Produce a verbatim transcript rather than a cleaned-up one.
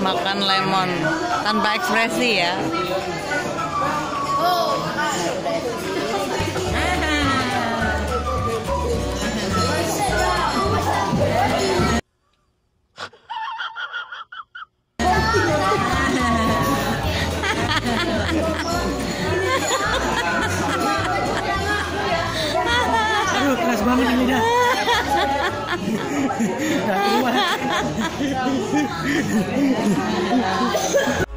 makan lemon tanpa ekspresi ya. Aduh, keras banget ini dah. Gak kuat.